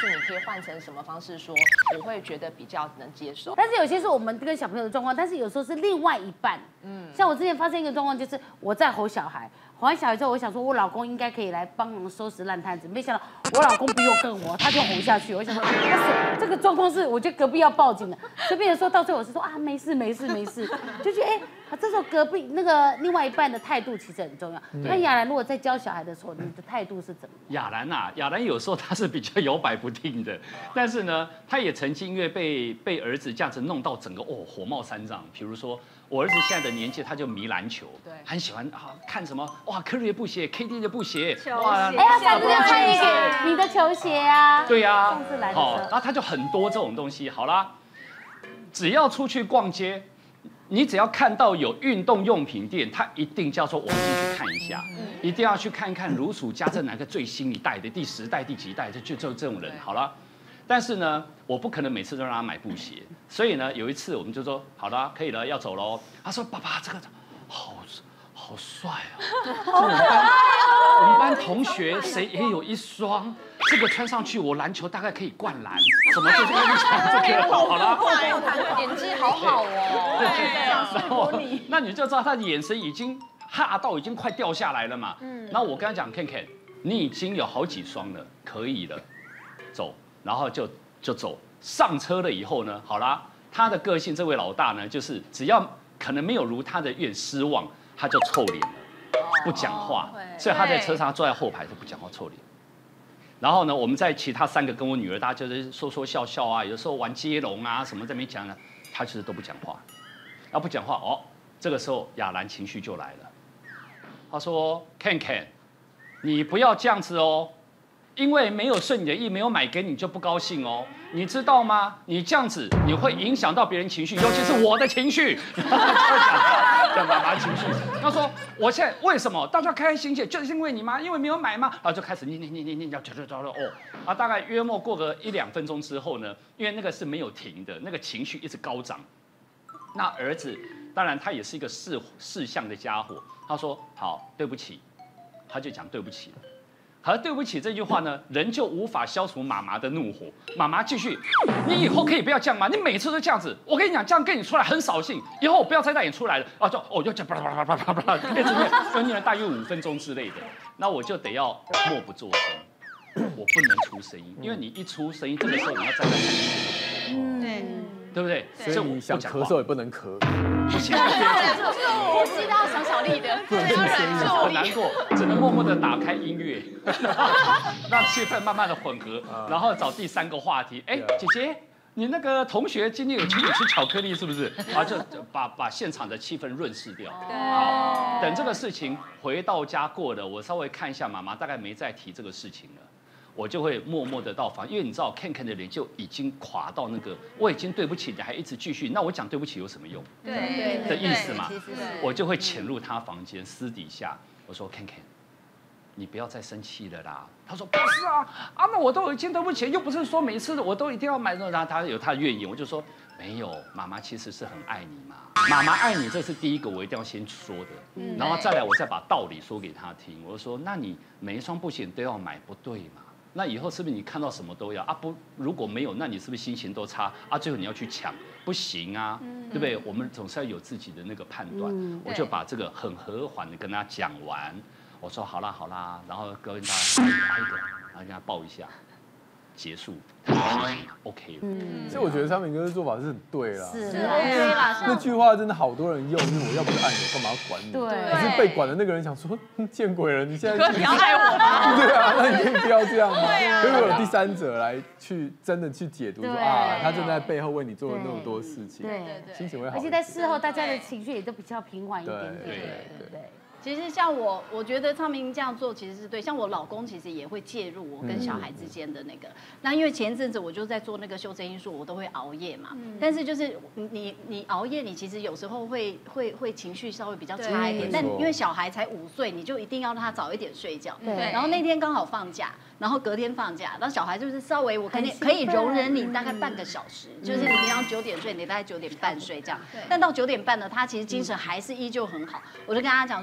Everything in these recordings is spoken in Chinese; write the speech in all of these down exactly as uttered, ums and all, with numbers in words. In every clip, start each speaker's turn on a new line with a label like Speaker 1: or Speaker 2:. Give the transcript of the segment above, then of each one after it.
Speaker 1: 是你可以换成什么方式说，我会觉得比较能接受。
Speaker 2: 但是有些是我们跟小朋友的状况，但是有时候是另外一半。嗯，像我之前发生一个状况，就是我在吼小孩，吼完小孩之后，我想说我老公应该可以来帮忙收拾烂摊子，没想到我老公比我更火，他就吼下去。我想说，哇塞，这个状况是我觉得隔壁要报警的，所以变成说到最后我是说啊没事没事没事，就觉得哎。啊，这时候隔壁那个另外一半的态度其实很重要。那亚兰如果在教小孩的时候，你的态度是怎么样？
Speaker 3: 亚兰啊，亚兰有时候他是比较摇摆不定的，但是呢，他也曾经因为被被儿子这样子弄到整个哦火冒三丈。比如说，我儿子现在的年纪，他就迷篮球，对，很喜欢啊看什么哇科瑞的布鞋 ，K D 的布鞋，
Speaker 2: 哇，哎呀，上次要穿一个你的球鞋啊，
Speaker 3: 对呀，
Speaker 2: 上次来的时候，
Speaker 3: 然后他就很多这种东西。好啦，只要出去逛街。你只要看到有运动用品店，他一定叫说我们进去看一下，一定要去看看如数家珍哪个最新一代的第十代、第几代，就就就这种人好了。但是呢，我不可能每次都让他买布鞋，所以呢，有一次我们就说好了，可以了，要走喽。他说：“爸爸，这个好好帅啊！我们班我们班同学谁也有一双。”这个穿上去，我篮球大概可以灌篮，怎么就是跟你讲这个？好了，
Speaker 1: 演技好好哦。
Speaker 3: 对，然后那你就知道他的眼神已经哈到已经快掉下来了嘛。嗯。然后我跟他讲 ，Ken Ken， 你已经有好几双了，可以了，走，然后就就走。上车了以后呢，好啦，他的个性，这位老大呢，就是只要可能没有如他的愿失望，他就臭脸了，不讲话。所以他在车上坐在后排就不讲话，臭脸。然后呢，我们在其他三个跟我女儿，大家就是说说笑笑啊，有时候玩接龙啊什么在那边讲呢，她其实都不讲话。要不讲话哦，这个时候亚兰情绪就来了，她说 ：“Ken Ken， 你不要这样子哦，因为没有顺你的意，没有买给你就不高兴哦，你知道吗？你这样子你会影响到别人情绪，尤其是我的情绪。”讲妈妈情绪，他说：“我现在为什么大家开开心心，就是因为你吗？因为没有买吗？”然后就开始念念念念念，要叫叫叫哦啊！大概约莫过个一两分钟之后呢，因为那个是没有停的，那个情绪一直高涨。那儿子当然他也是一个事事项的家伙，他说：“好，对不起。”他就讲对不起了。而对不起这句话呢，人就无法消除妈妈的怒火。妈妈继续，你以后可以不要这样吗？你每次都这样子，我跟你讲，这样跟你出来很扫兴，以后我不要再带你出来了。啊，就哦，要讲巴拉巴拉巴拉巴拉巴拉，一直念，要念了大约五分钟之类的。那我就得要默不作声，我不能出声音，因为你一出声音，这个时候你要站在旁边，嗯，对。对不对？
Speaker 4: 所以你想咳嗽也不能咳，
Speaker 3: 不行，
Speaker 1: 呼吸都要小小力的，
Speaker 3: 很难过，只能默默的打开音乐，让气氛慢慢的混合，然后找第三个话题。哎，姐姐，你那个同学今天有请你吃巧克力是不是？啊，就把把现场的气氛润饰掉。好，等这个事情回到家过了，我稍微看一下妈妈，大概没再提这个事情了。我就会默默的到房，因为你知道 Ken Ken 的脸就已经垮到那个，我已经对不起你，还一直继续，那我讲对不起有什么用？
Speaker 1: 对
Speaker 3: 的意思嘛，我就会潜入他房间，私底下我说 Ken Ken， 你不要再生气了啦。他说不是啊，啊那我都已经对不起，又不是说每次我都一定要买，然后他有他的怨言，我就说没有，妈妈其实是很爱你嘛，妈妈爱你，这是第一个我一定要先说的，然后再来我再把道理说给他听，我就说那你每一双布鞋都要买，不对嘛？那以后是不是你看到什么都要啊？不，如果没有，那你是不是心情都差啊？最后你要去抢，不行啊，嗯、对不对？我们总是要有自己的那个判断。嗯、我就把这个很和缓的跟他讲完。我说好啦好啦，然后跟他拉一个拉一个，然后跟他抱一下，结束。OK 了。
Speaker 4: 嗯，所以我觉得昌明哥的做法是很对啦。
Speaker 2: 是 OK 啦。
Speaker 4: 那句话真的好多人用，就是我要不是爱你，我干嘛要管你？对。可是被管的那个人想说，见鬼了，你现在
Speaker 1: 你要爱我吗？
Speaker 4: 对啊，那你可以不要这样吗？所以有第三者来去真的去解读说啊，他正在背后为你做了那么多事情，
Speaker 2: 对对，
Speaker 4: 心情会好。
Speaker 2: 而且在事后，大家的情绪也都比较平缓一点点。
Speaker 4: 对
Speaker 2: 对对。
Speaker 5: 其实像我，我觉得昌明这样做其实是对。像我老公其实也会介入我跟小孩之间的那个。那因为前一阵子我就在做那个修正因素，我都会熬夜嘛。但是就是你你熬夜，你其实有时候会会会情绪稍微比较差一点。但因为小孩才五岁，你就一定要让他早一点睡觉。对。然后那天刚好放假，然后隔天放假，然后小孩就是稍微我可以可以容忍你大概半个小时，就是你平常九点睡，你大概九点半睡这样。但到九点半呢，他其实精神还是依旧很好。我就跟他讲说。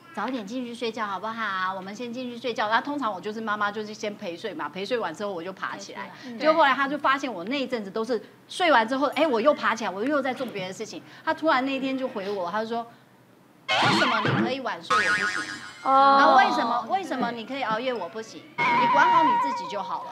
Speaker 5: 早一点进去睡觉好不好？我们先进去睡觉。那通常我就是妈妈，就是先陪睡嘛，陪睡完之后我就爬起来。就后来他就发现我那一阵子都是睡完之后，哎，我又爬起来，我又在做别的事情。他突然那一天就回我，他就说：为什么你可以晚睡我不行？然后为什么为什么你可以熬夜我不行？你管好你自己就好了。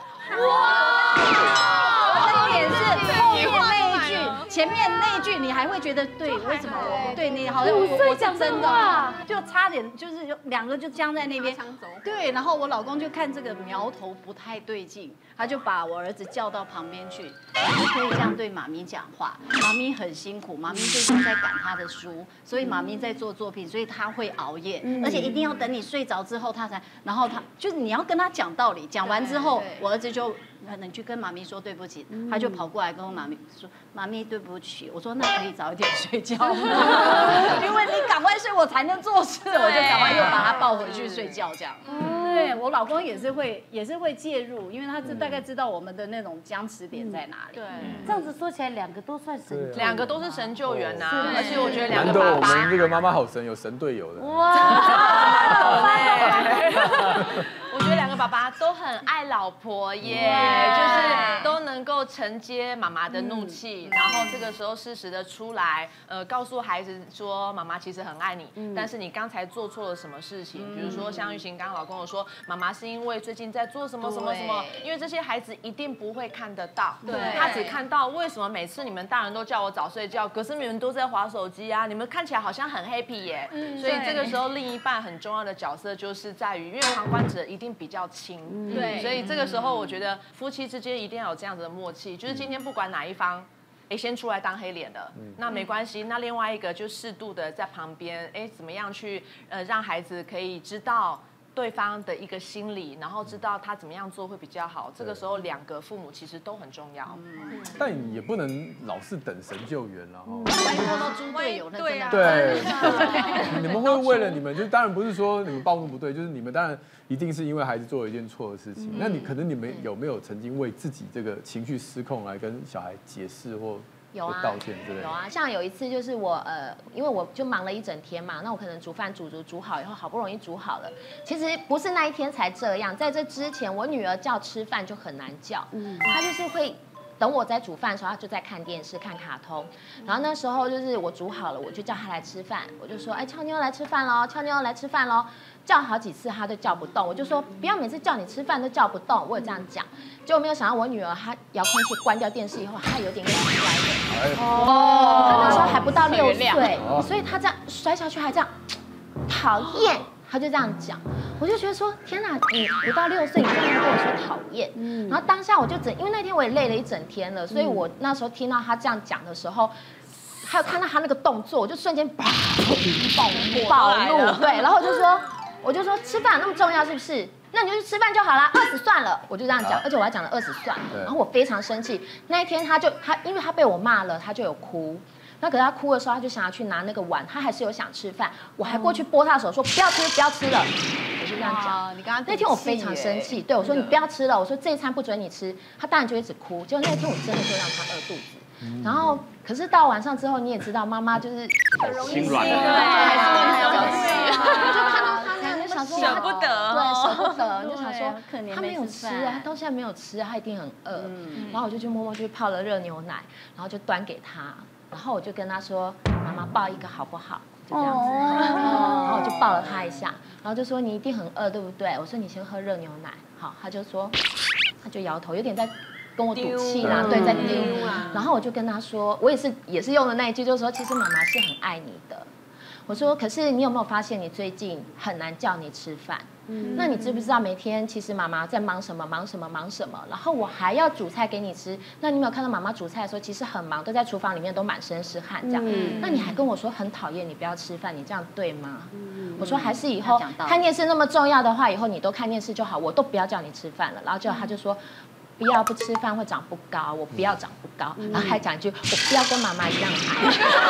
Speaker 5: 哇！重点是后面那一句，前面那一句你还会觉得对，为什么我不对？你好像我我是真的，就差点就是两个就僵在那边。对，然后我老公就看这个苗头不太对劲，他就把我儿子叫到旁边去，你不可以这样对妈咪讲话，妈咪很辛苦，妈咪最近在赶她的书，所以妈咪在做作品，所以她会熬夜，而且一定要等你睡着之后她才，然后他就是你要跟他讲道理，讲完之后我儿子就。你去跟妈咪说对不起，他就跑过来跟我妈咪说：“妈咪对不起。”我说：“那可以早一点睡觉吗？因为你赶快睡，我才能做事。”我就赶快又把他抱回去睡觉，这样。对我老公也是会，也是会介入，因为他是大概知道我们的那种僵持点在哪里。对，
Speaker 2: 这样子说起来，两个都算神，
Speaker 1: 两个都是神救援呐。而且我觉得两
Speaker 4: 难
Speaker 1: 个爸爸，
Speaker 4: 得我们这个妈妈好神，有神队友的。
Speaker 1: 哇！我觉得两个爸爸都很爱老婆耶，就是都能够承接妈妈的怒气，然后这个时候适时的出来，呃，告诉孩子说妈妈其实很爱你，但是你刚才做错了什么事情？比如说像玉琴刚刚老跟我说，妈妈是因为最近在做什么什么什么，因为这些孩子一定不会看得到，他只看到为什么每次你们大人都叫我早睡觉，可是你们都在滑手机啊，你们看起来好像很 happy 耶，所以这个时候另一半很重要的角色就是在于，因为旁观者一定比较轻，对，所以这个时候我觉得夫妻之间一定要有这样子的默契，就是今天不管哪一方。哎，先出来当黑脸的，那没关系。那另外一个就适度的在旁边，哎，怎么样去呃让孩子可以知道对方的一个心理，然后知道他怎么样做会比较好。这个时候两个父母其实都很重要。嗯，
Speaker 4: 但也不能老是等神救援了哈。
Speaker 5: 万一碰到猪队友，那真的
Speaker 4: 对，你们会为了你们，就当然不是说你们暴怒不对，就是你们当然一定是因为孩子做了一件错的事情。那你可能你们有没有曾经为自己这个情绪失控来跟小孩解释或？
Speaker 6: 有啊，
Speaker 4: 道歉之类的。
Speaker 6: 有啊，像有一次就是我呃，因为我就忙了一整天嘛，那我可能煮饭煮煮煮好以后，好不容易煮好了。其实不是那一天才这样，在这之前，我女儿叫吃饭就很难叫，嗯，她就是会等我在煮饭的时候，她就在看电视看卡通。然后那时候就是我煮好了，我就叫她来吃饭，我就说，哎，俏妞来吃饭喽，俏妞来吃饭喽。叫好几次她都叫不动，我就说不要每次叫你吃饭都叫不动，我有这样讲。结果没有想到我女儿她遥控器关掉电视以后，她有点点摔的。哦，她那时候还不到六岁，所以她这样摔下去还这样，讨厌，她就这样讲。我就觉得说天哪，你不到六岁你就跟我说讨厌。然后当下我就整，因为那天我也累了一整天了，所以我那时候听到她这样讲的时候。还有看到他那个动作，我就瞬间暴怒，暴怒，对，然后我就说，我就说吃饭那么重要是不是？那你就去吃饭就好啦，饿死算了，我就这样讲，而且我还讲了饿死算了，然后我非常生气。那一天他就他，因为他被我骂了，他就有哭。那可是他哭的时候，他就想要去拿那个碗，他还是有想吃饭，我还过去拨他的手说不要吃，不要吃了，我就这样讲。你刚刚那天我非常生气，对我说你不要吃了，我说这一餐不准你吃，他当然就一直哭。结果那天我真的就让他饿肚子。然后，可是到晚上之后，你也知道，妈妈就是
Speaker 3: 很容易心软，
Speaker 6: 对，还是会很着急。我就看到他，就想说
Speaker 1: 舍不得，
Speaker 6: 对，舍不得，就想说他没有吃啊，他到现在没有吃啊，他一定很饿。然后我就去默默去泡了热牛奶，然后就端给他，然后我就跟他说：“妈妈抱一个好不好？”就这样子，然后我就抱了他一下，然后就说：“你一定很饿，对不对？”我说：“你先喝热牛奶。”好，他就说，他就摇头，有点在。跟我赌气啦，对，在丢啦。然后我就跟他说，我也是也是用的那一句，就是说，其实妈妈是很爱你的。我说，可是你有没有发现，你最近很难叫你吃饭？嗯，那你知不知道每天其实妈妈在忙什么？忙什么？忙什么？然后我还要煮菜给你吃。那你有没有看到妈妈煮菜的时候，其实很忙，都在厨房里面都满身是汗这样。嗯，那你还跟我说很讨厌你不要吃饭，你这样对吗？嗯，我说还是以后看电视那么重要的话，以后你都看电视就好，我都不要叫你吃饭了。然后就他就说。不要不吃饭会长不高，我不要长不高，然后还讲一句我不要跟妈妈一样矮。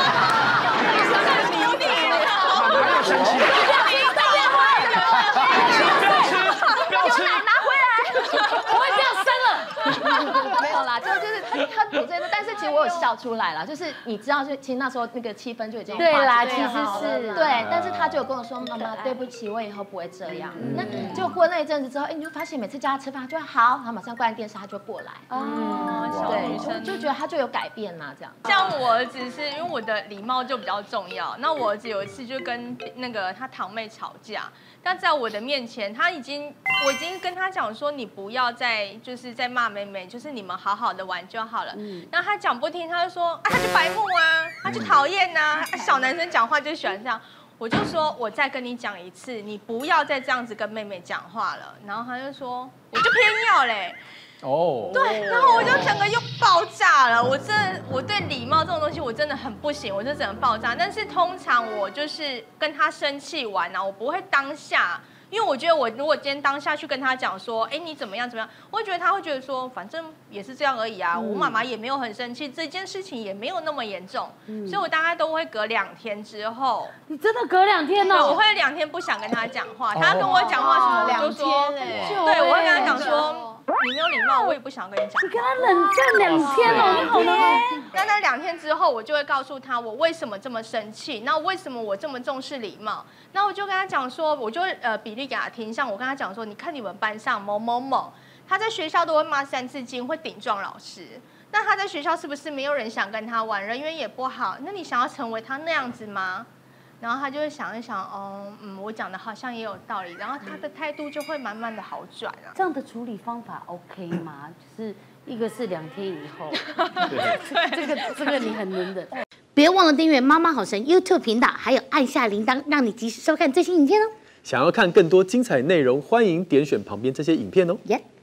Speaker 3: 妈妈又生气了，不要吃，不要吃，
Speaker 6: 牛奶拿回来，我会这样生了。 啦，就就是他他补这个，但是其实我有笑出来了，就是你知道，就其实那时候那个气氛就已经
Speaker 2: 对啦，
Speaker 6: 化解
Speaker 2: 其实
Speaker 6: 好了
Speaker 2: 是
Speaker 6: 对，但是他就有跟我说，妈妈对不起，我以后不会这样。那就过那一阵子之后，哎，你就发现每次叫他吃饭，他就好，他马上关电视，他就过来。
Speaker 1: 哦，小女生
Speaker 6: 对，就觉得他就有改变啦，这样。
Speaker 1: 像我儿子是因为我的礼貌就比较重要，那我儿子有一次就跟那个他堂妹吵架，但在我的面前，他已经我已经跟他讲说，你不要再就是在骂妹妹，就是你们好好的玩就好了。然后他讲不听，他就说啊，他就白目啊，他就讨厌呐，小男生讲话就喜欢这样。我就说，我再跟你讲一次，你不要再这样子跟妹妹讲话了。然后他就说，我就偏要嘞。
Speaker 4: 哦，
Speaker 1: 对，然后我就整个又爆炸了。我真的，我对礼貌这种东西我真的很不行，我就整个爆炸。但是通常我就是跟他生气完啊，我不会当下。因为我觉得我如果今天当下去跟他讲说，哎，你怎么样怎么样，我会觉得他会觉得说，反正也是这样而已啊，我妈妈也没有很生气，这件事情也没有那么严重，所以我大概都会隔两天之后，
Speaker 2: 你真的隔两天
Speaker 1: 对，我
Speaker 2: 哦？
Speaker 1: 会两天不想跟他讲话，他跟我讲话什么我就说，对，我会跟他讲说。你没有礼貌，我也不想跟你讲。
Speaker 2: 你跟他冷战两天哦，你好难。
Speaker 1: 那那两天之后，我就会告诉他我为什么这么生气，那为什么我这么重视礼貌。那我就跟他讲说，我就呃比例给他听，像我跟他讲说，你看你们班上某某某，他在学校都会骂三字经，会顶撞老师。那他在学校是不是没有人想跟他玩，人缘也不好？那你想要成为他那样子吗？然后他就会想一想，哦，嗯，我讲的好像也有道理，然后他的态度就会慢慢的好转啊。
Speaker 2: 这样的处理方法 OK 吗？就是一个是两天以后，这个这个你很能忍。别忘了订阅妈妈好神 YouTube 频道，还有按下铃铛，让你及时收看最新影片哦。
Speaker 7: 想要看更多精彩内容，欢迎点选旁边这些影片哦。
Speaker 2: 耶、yeah